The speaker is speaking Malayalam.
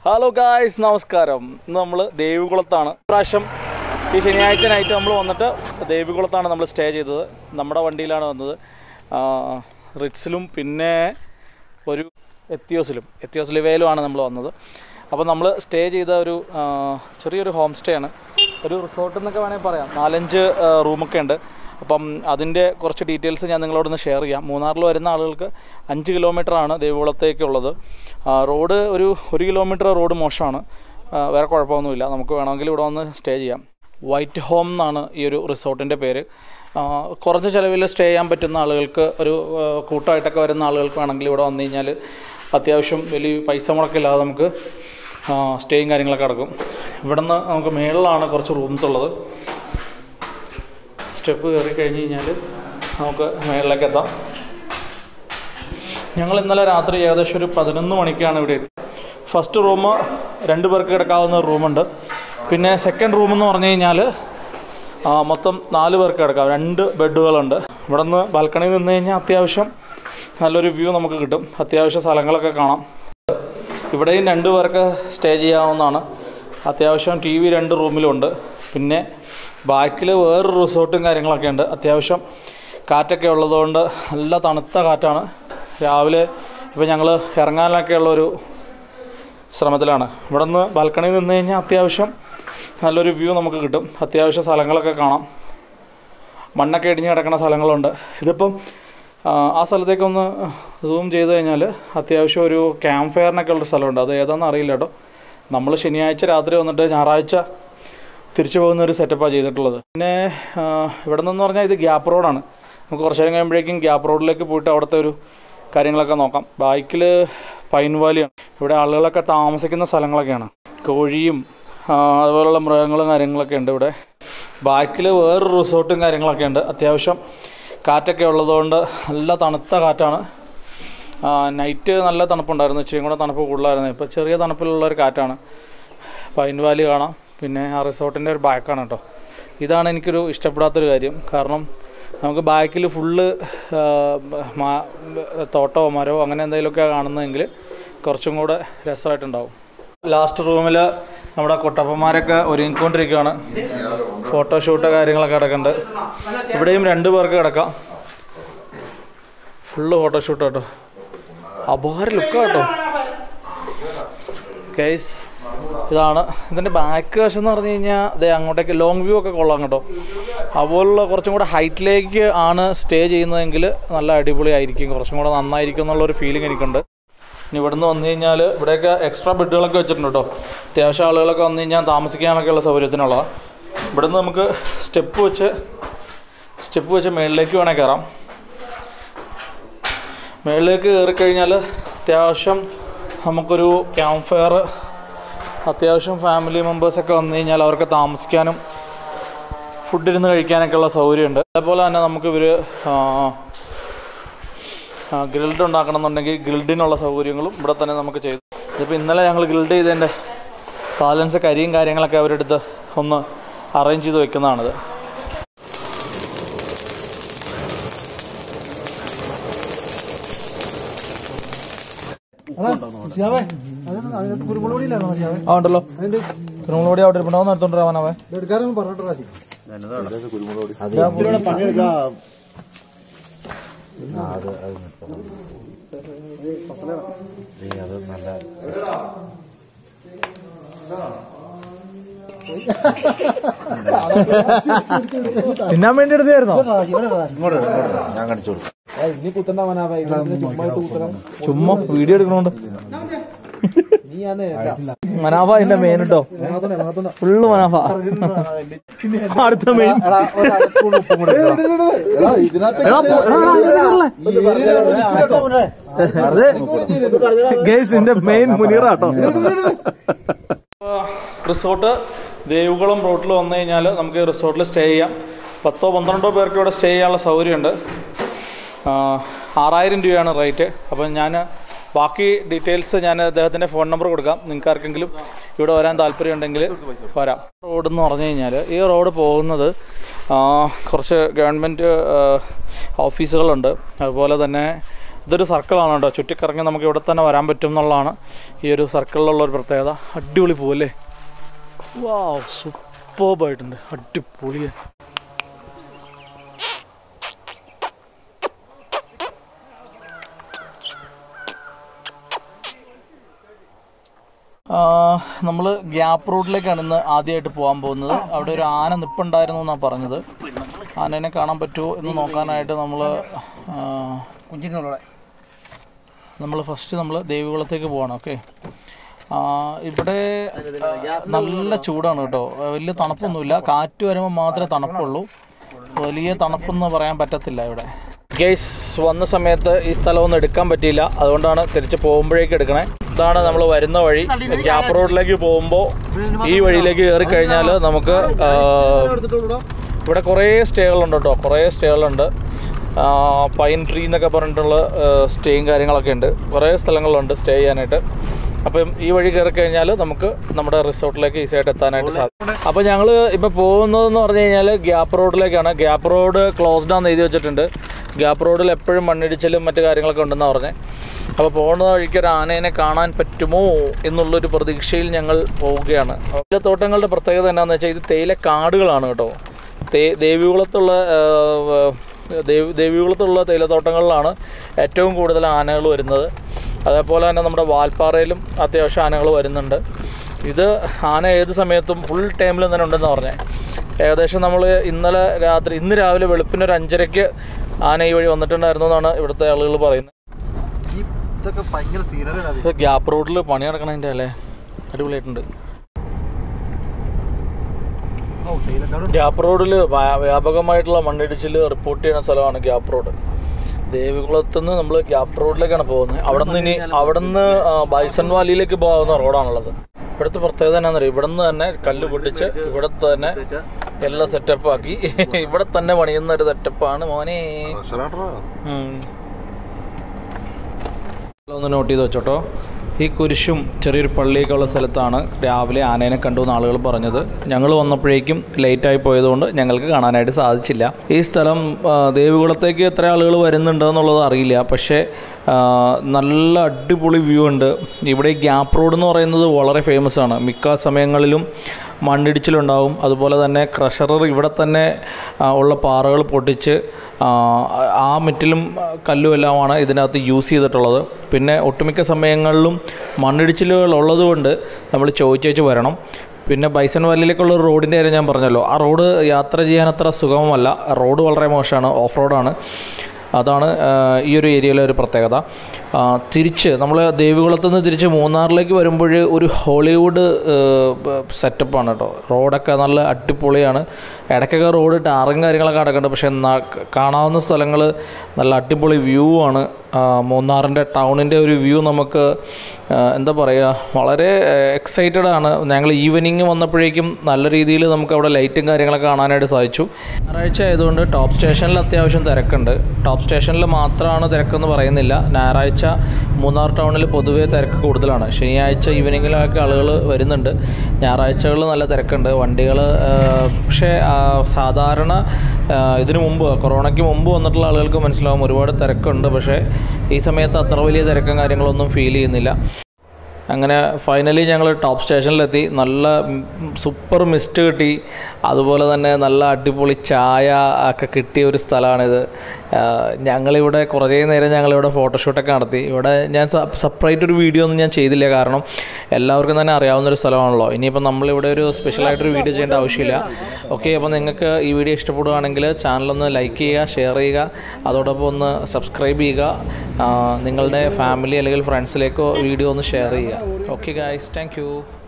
ഹലോ ഗായ്സ്, നമസ്കാരം. ഇന്ന് നമ്മൾ ദേവികുളത്താണ്. പ്രാവശ്യം ഈ ശനിയാഴ്ച നൈറ്റ് നമ്മൾ വന്നിട്ട് ദേവികുളത്താണ് നമ്മൾ സ്റ്റേ ചെയ്തത്. നമ്മുടെ വണ്ടിയിലാണ് വന്നത്. റിറ്റ്സിലും പിന്നെ ഒരു എത്തിയോസ് ലിവയിലുമാണ് നമ്മൾ വന്നത്. അപ്പോൾ നമ്മൾ സ്റ്റേ ചെയ്ത ഒരു ചെറിയൊരു ഹോം സ്റ്റേ ആണ്. ഒരു റിസോർട്ട് എന്നൊക്കെ വേണമെങ്കിൽ പറയാം. 4-5 റൂമൊക്കെ ഉണ്ട്. അപ്പം അതിൻ്റെ കുറച്ച് ഡീറ്റെയിൽസ് ഞാൻ നിങ്ങളോടൊന്ന് ഷെയർ ചെയ്യാം. മൂന്നാറിൽ വരുന്ന ആളുകൾക്ക് 5 കിലോമീറ്ററാണ് ദേവികുളത്തേക്കുള്ളത്. റോഡ് ഒരു കിലോമീറ്റർ റോഡ് മോശമാണ്, വേറെ കുഴപ്പമൊന്നുമില്ല. നമുക്ക് വേണമെങ്കിൽ ഇവിടെ വന്ന് സ്റ്റേ ചെയ്യാം. വൈറ്റ് ഹോം എന്നാണ് ഈ ഒരു റിസോർട്ടിൻ്റെ പേര്. കുറഞ്ഞ ചിലവിൽ സ്റ്റേ ചെയ്യാൻ പറ്റുന്ന ആളുകൾക്ക്, ഒരു കൂട്ടമായിട്ടൊക്കെ വരുന്ന ആളുകൾക്ക് വേണമെങ്കിൽ ഇവിടെ വന്നു കഴിഞ്ഞാൽ അത്യാവശ്യം വലിയ പൈസ മുടക്കില്ലാതെ നമുക്ക് സ്റ്റേയും കാര്യങ്ങളൊക്കെ നടക്കും. ഇവിടെ നിന്ന് നമുക്ക് മേളിലാണ് കുറച്ച് റൂംസ് ഉള്ളത്. സ്റ്റെപ്പ് കയറി കഴിഞ്ഞ് കഴിഞ്ഞാൽ നമുക്ക് മേളിലേക്ക് എത്താം. ഞങ്ങൾ ഇന്നലെ രാത്രി ഏകദേശം ഒരു 11 മണിക്കാണ് ഇവിടെ എത്തി. ഫസ്റ്റ് റൂം 2 പേർക്ക് കിടക്കാവുന്ന റൂമുണ്ട്. പിന്നെ സെക്കൻഡ് റൂമെന്ന് പറഞ്ഞു കഴിഞ്ഞാൽ മൊത്തം 4 പേർക്ക് കിടക്കാം. 2 ബെഡുകളുണ്ട്. ഇവിടെ നിന്ന് ബാൽക്കണിയിൽ നിന്ന് കഴിഞ്ഞാൽ അത്യാവശ്യം നല്ലൊരു വ്യൂ നമുക്ക് കിട്ടും. അത്യാവശ്യം സ്ഥലങ്ങളൊക്കെ കാണാം. ഇവിടെയും 2 പേർക്ക് സ്റ്റേ ചെയ്യാവുന്നതാണ്. അത്യാവശ്യം TV 2 റൂമിലുണ്ട്. പിന്നെ ബാക്കിൽ വേറൊരു റിസോർട്ടും കാര്യങ്ങളൊക്കെ ഉണ്ട്. അത്യാവശ്യം കാറ്റൊക്കെ ഉള്ളതുകൊണ്ട് നല്ല തണുത്ത കാറ്റാണ്. രാവിലെ ഇപ്പോൾ ഞങ്ങൾ ഇറങ്ങാനൊക്കെ ഉള്ളൊരു ശ്രമത്തിലാണ്. ഇവിടെ നിന്ന് ബാൽക്കണിയിൽ നിന്ന് കഴിഞ്ഞാൽ അത്യാവശ്യം നല്ലൊരു വ്യൂ നമുക്ക് കിട്ടും. അത്യാവശ്യം സ്ഥലങ്ങളൊക്കെ കാണാം. മണ്ണൊക്കെ ഇടിഞ്ഞ് കിടക്കുന്ന സ്ഥലങ്ങളുണ്ട്. ഇതിപ്പം ആ സ്ഥലത്തേക്കൊന്ന് സൂം ചെയ്ത് കഴിഞ്ഞാൽ അത്യാവശ്യം ഒരു ക്യാമ്പ് ഫയറിനൊക്കെ ഉള്ള സ്ഥലമുണ്ട്. അത് ഏതാണെന്ന് അറിയില്ല കേട്ടോ. നമ്മൾ ശനിയാഴ്ച രാത്രി വന്നിട്ട് ഞായറാഴ്ച തിരിച്ചു പോകുന്നൊരു സെറ്റപ്പാണ് ചെയ്തിട്ടുള്ളത്. പിന്നെ ഇവിടെ നിന്ന് പറഞ്ഞാൽ ഇത് ഗ്യാപ്പ് റോഡാണ്. നമുക്ക് കുറച്ച് നേരം കഴിയുമ്പോഴേക്കും ഗ്യാപ്പ് റോഡിലേക്ക് പോയിട്ട് അവിടുത്തെ ഒരു കാര്യങ്ങളൊക്കെ നോക്കാം. ബാക്കിൽ പൈൻ വാലിയാണ്. ഇവിടെ ആളുകളൊക്കെ താമസിക്കുന്ന സ്ഥലങ്ങളൊക്കെയാണ്. കോഴിയും അതുപോലുള്ള മൃഗങ്ങളും കാര്യങ്ങളൊക്കെ ഉണ്ട് ഇവിടെ. ബാക്കിൽ വേറൊരു റിസോർട്ടും കാര്യങ്ങളൊക്കെ ഉണ്ട്. അത്യാവശ്യം കാറ്റൊക്കെ ഉള്ളതുകൊണ്ട് നല്ല തണുത്ത കാറ്റാണ്. നൈറ്റ് നല്ല തണുപ്പുണ്ടായിരുന്നു. ഇച്ചിരി കൂടെ തണുപ്പ് കൂടുതലായിരുന്നു. ഇപ്പോൾ ചെറിയ തണുപ്പിലുള്ളൊരു കാറ്റാണ്. പൈൻ വാലി കാണാം. പിന്നെ ആ റിസോർട്ടിൻ്റെ ഒരു ബാക്കാണ് കേട്ടോ. ഇതാണ് എനിക്കൊരു ഇഷ്ടപ്പെടാത്തൊരു കാര്യം. കാരണം നമുക്ക് ബാക്കിൽ ഫുള്ള് തോട്ടമോ മരമോ അങ്ങനെ എന്തെങ്കിലുമൊക്കെ കാണുന്നതെങ്കിൽ കുറച്ചും കൂടെ രസമായിട്ടുണ്ടാവും. ലാസ്റ്റ് റൂമിൽ നമ്മുടെ കുട്ടപ്പന്മാരൊക്കെ ഒരുങ്ങിക്കൊണ്ടിരിക്കുകയാണ്. ഫോട്ടോഷൂട്ട് കാര്യങ്ങളൊക്കെ കിടക്കുന്നുണ്ട്. ഇവിടെയും 2 പേർക്ക് കിടക്കാം. ഫുള്ള് ഫോട്ടോഷൂട്ട് കേട്ടോ. അപാര ലുക്ക് കേട്ടോ ഗൈസ്. ഇതാണ് ഇതിൻ്റെ ബാക്ക് വശം എന്ന് പറഞ്ഞു കഴിഞ്ഞാൽ അതെ അങ്ങോട്ടേക്ക് ലോങ് വ്യൂ ഒക്കെ കൊള്ളാം കേട്ടോ. അതുപോലുള്ള കുറച്ചും കൂടെ ഹൈറ്റിലേക്ക് ആണ് സ്റ്റേ ചെയ്യുന്നതെങ്കിൽ നല്ല അടിപൊളിയായിരിക്കും, കുറച്ചും കൂടെ നന്നായിരിക്കും എന്നുള്ളൊരു ഫീലിംഗ് എനിക്കുണ്ട്. ഇനി ഇവിടെ നിന്ന് വന്നു കഴിഞ്ഞാൽ ഇവിടെയൊക്കെ എക്സ്ട്രാ ബെഡുകളൊക്കെ വെച്ചിട്ടുണ്ട് കേട്ടോ. അത്യാവശ്യം ആളുകളൊക്കെ വന്നു കഴിഞ്ഞാൽ താമസിക്കാനൊക്കെയുള്ള സൗകര്യത്തിനുള്ളതാണ്. ഇവിടെ നിന്ന് നമുക്ക് സ്റ്റെപ്പ് വെച്ച് മുകളിലേക്ക് വേണേൽ കയറാം. മുകളിലേക്ക് കയറിക്കഴിഞ്ഞാൽ അത്യാവശ്യം നമുക്കൊരു ക്യാമ്പ് ഫയർ, അത്യാവശ്യം ഫാമിലി മെമ്പേഴ്സൊക്കെ വന്നു കഴിഞ്ഞാൽ അവർക്ക് താമസിക്കാനും ഫുഡിരുന്ന് കഴിക്കാനൊക്കെയുള്ള സൗകര്യമുണ്ട്. അതേപോലെ തന്നെ നമുക്ക് ഗ്രിൽഡ് ഉണ്ടാക്കണമെന്നുണ്ടെങ്കിൽ ഗ്രിൽഡിനുള്ള സൗകര്യങ്ങളും ഇവിടെ തന്നെ നമുക്ക് ചെയ്തു. ഇതിപ്പോൾ ഇന്നലെ ഞങ്ങൾ ഗ്രിൽഡ് ചെയ്തതിൻ്റെ ബാലൻസ് കരിയും കാര്യങ്ങളൊക്കെ അവരെടുത്ത് ഒന്ന് അറേഞ്ച് ചെയ്ത് വെക്കുന്നതാണിത്. ഉണ്ടല്ലോ കുരുമുളക് പൊടി അവിടെ ഇരിപ്പുണ്ടാവും. എടുത്തോണ്ടിരാവാനവേ തിന്നാൻ വേണ്ടി എടുത്തായിരുന്നോ? ഞാൻ കാണിച്ചു കൊടുക്കും. ചുമ്മാ വീഡിയോ എടുക്കണോണ്ട് മനാഫ എന്റെ മെയിൻ കേട്ടോ. ഫുള്ള് മനാഫ. അടുത്ത മെയിൻ ഗൈസ്, എന്റെ മെയിൻ മുനീറാട്ടോ. റിസോർട്ട് ദേവികുളം റോഡിൽ വന്നു കഴിഞ്ഞാൽ നമുക്ക് റിസോർട്ടിൽ സ്റ്റേ ചെയ്യാം. 10-12 പേർക്ക് ഇവിടെ സ്റ്റേ ചെയ്യാനുള്ള സൗകര്യമുണ്ട്. 6000 രൂപയാണ് റേറ്റ്. അപ്പം ഞാൻ ബാക്കി ഡീറ്റെയിൽസ് ഞാൻ അദ്ദേഹത്തിൻ്റെ ഫോൺ നമ്പർ കൊടുക്കാം. നിങ്ങൾക്ക് ആർക്കെങ്കിലും ഇവിടെ വരാൻ താല്പര്യമുണ്ടെങ്കിൽ വരാം. റോഡെന്ന് പറഞ്ഞു കഴിഞ്ഞാൽ ഈ റോഡ് പോകുന്നത് കുറച്ച് ഗവൺമെൻറ് ഓഫീസുകളുണ്ട്. അതുപോലെ തന്നെ ഇതൊരു സർക്കിളാണ് കേട്ടോ. ചുറ്റിക്കറങ്ങി നമുക്ക് ഇവിടെ തന്നെ വരാൻ പറ്റും എന്നുള്ളതാണ് ഈ ഒരു സർക്കിളിലുള്ളൊരു പ്രത്യേകത. അടിപൊളി പൂവല്ലേ, വാവ് സൂപ്പർബായിട്ടുണ്ട്, അടിപൊളിയെ. നമ്മൾ ഗ്യാപ്പ് റോഡിലേക്കാണ് ഇന്ന് ആദ്യമായിട്ട് പോകാൻ പോകുന്നത്. അവിടെ ഒരു ആന നിപ്പുണ്ടായിരുന്നു എന്നാണ് പറഞ്ഞത്. ആനേനെ കാണാൻ പറ്റുമോ എന്ന് നോക്കാനായിട്ട് നമ്മൾ ഫസ്റ്റ് ദേവികുളത്തേക്ക് പോകണം. ഓക്കെ, ഇവിടെ നല്ല ചൂടാണ് കേട്ടോ, വലിയ തണുപ്പൊന്നുമില്ല. കാറ്റ് വരുമ്പോൾ മാത്രമേ തണുപ്പുള്ളൂ, വലിയ തണുപ്പെന്ന് പറയാൻ പറ്റത്തില്ല ഇവിടെ. ഗൈസ്, വന്ന സമയത്ത് ഈ സ്ഥലമൊന്നും എടുക്കാൻ പറ്റിയില്ല, അതുകൊണ്ടാണ് തിരിച്ച് പോകുമ്പോഴേക്ക് എടുക്കണേ. ഇതാണ് നമ്മൾ വരുന്ന വഴി. ഗ്യാപ്പ് റോഡിലേക്ക് പോകുമ്പോൾ ഈ വഴിയിലേക്ക് കയറി കഴിഞ്ഞാൽ നമുക്ക് ഇവിടെ കുറേ സ്റ്റേകളുണ്ട് കേട്ടോ, കുറേ സ്റ്റേകളുണ്ട്. പൈൻ ട്രീ എന്നൊക്കെ പറഞ്ഞിട്ടുള്ള സ്റ്റേയും കാര്യങ്ങളൊക്കെ ഉണ്ട്. കുറേ സ്ഥലങ്ങളുണ്ട് സ്റ്റേ ചെയ്യാനായിട്ട്. അപ്പം ഈ വഴി കയറി കഴിഞ്ഞാൽ നമുക്ക് നമ്മുടെ റിസോർട്ടിലേക്ക് ഈസിയായിട്ട് എത്താനായിട്ട് സാധിക്കും. അപ്പോൾ ഞങ്ങൾ ഇപ്പോൾ പോകുന്നതെന്ന് പറഞ്ഞു കഴിഞ്ഞാൽ ഗ്യാപ്പ് റോഡിലേക്കാണ്. ഗ്യാപ്പ് റോഡ് ക്ലോസ്ഡ് ആണെന്ന് എഴുതി വെച്ചിട്ടുണ്ട്. ഗ്യാപ്പ് റോഡിൽ എപ്പോഴും മണ്ണിടിച്ചിലും മറ്റു കാര്യങ്ങളൊക്കെ ഉണ്ടെന്നാണ് പറഞ്ഞത്. അപ്പോൾ പോകുന്ന വഴിക്ക് ഒരു ആനേനെ കാണാൻ പറ്റുമോ എന്നുള്ളൊരു പ്രതീക്ഷയിൽ ഞങ്ങൾ പോവുകയാണ്. തേയിലത്തോട്ടങ്ങളുടെ പ്രത്യേകത എന്താണെന്ന് വെച്ചാൽ ഇത് തേയില കാടുകളാണ് കേട്ടോ. ദേവികുളത്തുള്ള തേയിലത്തോട്ടങ്ങളിലാണ് ഏറ്റവും കൂടുതൽ ആനകൾ വരുന്നത്. അതേപോലെ തന്നെ നമ്മുടെ വാൽപ്പാറയിലും അത്യാവശ്യം ആനകൾ വരുന്നുണ്ട്. ഇത് ആന ഏത് സമയത്തും ഫുൾ ടൈമിൽ തന്നെ ഉണ്ടെന്ന് പറഞ്ഞത്. ഏകദേശം നമ്മൾ ഇന്ന് രാവിലെ വെളുപ്പിന് ഒരു 5:30 ആന ഈ വഴി വന്നിട്ടുണ്ടായിരുന്നു എന്നാണ് ഇവിടുത്തെ ആളുകൾ പറയുന്നത്. ഗ്യാപ്പ് റോഡിൽ പണി നടക്കണതിൻ്റെ അല്ലേ, അടിപൊളിയായിട്ടുണ്ട്. ഗ്യാപ്പ് റോഡിൽ വ്യാപകമായിട്ടുള്ള മണ്ണിടിച്ചിൽ റിപ്പോർട്ട് ചെയ്യുന്ന സ്ഥലമാണ് ഗ്യാപ്പ് റോഡ്. ദേവികുളത്ത് നിന്ന് നമ്മൾ ഗ്യാപ്പ് റോഡിലേക്കാണ് പോകുന്നത്. അവിടുന്ന് ബൈസൺ വാലിയിലേക്ക് പോകുന്ന റോഡാണുള്ളത്. ഇവിടുത്തെ പ്രത്യേകത എന്നാന്നറിയാം, ഇവിടെ നിന്ന് തന്നെ കല്ല് പൊട്ടിച്ച് ഇവിടെ തന്നെ എല്ലാം സെറ്റപ്പ് ആക്കി ഇവിടെ തന്നെ പണിയുന്ന ഒരു സെറ്റപ്പാണ് മോനെ. ഒന്ന് നോട്ട് ചെയ്ത് വെച്ചോട്ടോ. ഈ കുരിശും ചെറിയൊരു പള്ളിയൊക്കെ ഉള്ള സ്ഥലത്താണ് രാവിലെ ആനേനെ കണ്ടു എന്ന് ആളുകൾ പറഞ്ഞത്. ഞങ്ങൾ വന്നപ്പോഴേക്കും ലേറ്റായി പോയതുകൊണ്ട് ഞങ്ങൾക്ക് കാണാനായിട്ട് സാധിച്ചില്ല. ഈ സ്ഥലം ദേവികുളത്തേക്ക് എത്ര ആളുകൾ വരുന്നുണ്ട് എന്നുള്ളത് അറിയില്ല, പക്ഷേ നല്ല അടിപൊളി വ്യൂ ഉണ്ട്. ഇവിടെ ഗ്യാപ്പ് റോഡ് എന്ന് പറയുന്നത് വളരെ ഫേമസ് ആണ്. മിക്ക സമയങ്ങളിലും മണ്ണിടിച്ചിലുണ്ടാവും. അതുപോലെ തന്നെ ക്രഷറർ ഇവിടെ തന്നെ ഉള്ള പാറകൾ പൊട്ടിച്ച് ആ മെറ്റിലും കല്ലും എല്ലാമാണ് ഇതിനകത്ത് യൂസ് ചെയ്തിട്ടുള്ളത്. പിന്നെ ഒട്ടുമിക്ക സമയങ്ങളിലും മണ്ണിടിച്ചിലുകൾ ഉള്ളതുകൊണ്ട് നമ്മൾ ചോദിച്ചേച്ച് വരണം. പിന്നെ ബൈസൺ വാലിയിലേക്കുള്ള റോഡിൻ്റെ കാര്യം ഞാൻ പറഞ്ഞല്ലോ, ആ റോഡ് യാത്ര ചെയ്യാൻ അത്ര സുഗമമല്ല. റോഡ് വളരെ മോശമാണ്, ഓഫ് റോഡാണ്. അതാണ് ഈ ഒരു ഏരിയയിലെ ഒരു പ്രത്യേകത. തിരിച്ച് നമ്മൾ ദേവികുളത്ത് നിന്ന് തിരിച്ച് മൂന്നാറിലേക്ക് വരുമ്പോൾ ഒരു ഹോളിവുഡ് സെറ്റപ്പാണ് കേട്ടോ. റോഡൊക്കെ നല്ല അടിപൊളിയാണ്. ഇടയ്ക്കൊക്കെ റോഡ് ടാറും കാര്യങ്ങളൊക്കെ നടക്കുന്നുണ്ട്, പക്ഷേ കാണാവുന്ന സ്ഥലങ്ങൾ നല്ല അടിപൊളി വ്യൂ ആണ്. മൂന്നാറിൻ്റെ ടൗണിൻ്റെ ഒരു വ്യൂ നമുക്ക് എന്താ പറയുക, വളരെ എക്സൈറ്റഡ് ആണ്. ഞങ്ങൾ ഈവനിങ് വന്നപ്പോഴേക്കും നല്ല രീതിയിൽ നമുക്ക് അവിടെ ലൈറ്റും കാര്യങ്ങളൊക്കെ കാണാനായിട്ട് സാധിച്ചു. ഞായറാഴ്ച ആയതുകൊണ്ട് ടോപ്പ് സ്റ്റേഷനിൽ അത്യാവശ്യം തിരക്കുണ്ട്. ടോപ്പ് സ്റ്റേഷനിൽ മാത്രമാണ് തിരക്കെന്ന് പറയുന്നില്ല. ഞായറാഴ്ച മൂന്നാർ ടൗണിൽ പൊതുവേ തിരക്ക് കൂടുതലാണ്. ശനിയാഴ്ച ഈവനിങ്ങിലൊക്കെ ആളുകൾ വരുന്നുണ്ട്. ഞായറാഴ്ചകളിൽ നല്ല തിരക്കുണ്ട് വണ്ടികൾ. പക്ഷേ സാധാരണ ഇതിനു മുമ്പ് കൊറോണയ്ക്ക് മുമ്പ് വന്നിട്ടുള്ള ആളുകൾക്ക് മനസ്സിലാവും ഒരുപാട് തിരക്കുണ്ട്. പക്ഷേ ഈ സമയത്ത് അത്ര വലിയ തിരക്കും കാര്യങ്ങളൊന്നും ഫീൽ ചെയ്യുന്നില്ല. അങ്ങനെ ഫൈനലി ഞങ്ങൾ ടോപ്പ് സ്റ്റേഷനിലെത്തി. നല്ല സൂപ്പർ മിസ്റ്റ് കിട്ടി. അതുപോലെ തന്നെ നല്ല അടിപൊളി ചായ ഒക്കെ കിട്ടിയ ഒരു സ്ഥലമാണിത്. ഞങ്ങളിവിടെ കുറേ നേരം ഞങ്ങളിവിടെ ഫോട്ടോഷൂട്ടൊക്കെ നടത്തി. ഇവിടെ ഞാൻ സെപ്പറേറ്റ് ഒരു വീഡിയോ ഒന്നും ഞാൻ ചെയ്തില്ല, കാരണം എല്ലാവർക്കും തന്നെ അറിയാവുന്നൊരു സ്ഥലമാണല്ലോ. ഇനിയിപ്പോൾ നമ്മളിവിടെ ഒരു സ്പെഷ്യലായിട്ടൊരു വീഡിയോ ചെയ്യേണ്ട ആവശ്യമില്ല. ഓക്കെ, അപ്പോൾ നിങ്ങൾക്ക് ഈ വീഡിയോ ഇഷ്ടപ്പെടുകയാണെങ്കിൽ ചാനലൊന്ന് ലൈക്ക് ചെയ്യുക, ഷെയർ ചെയ്യുക, അതോടൊപ്പം ഒന്ന് സബ്സ്ക്രൈബ് ചെയ്യുക. നിങ്ങളുടെ ഫാമിലി അല്ലെങ്കിൽ ഫ്രണ്ട്സിലേക്കോ വീഡിയോ ഒന്ന് ഷെയർ ചെയ്യുക. Okay guys, thank you.